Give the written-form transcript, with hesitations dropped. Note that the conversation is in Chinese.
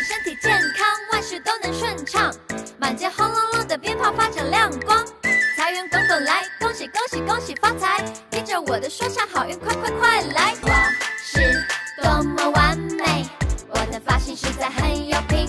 身体健康，万事都能顺畅。满街轰隆隆的鞭炮发着亮光，财源滚滚来，恭喜恭喜恭喜发财！听着我的说唱，好运快快快来！我是多么完美，我的发型实在很有品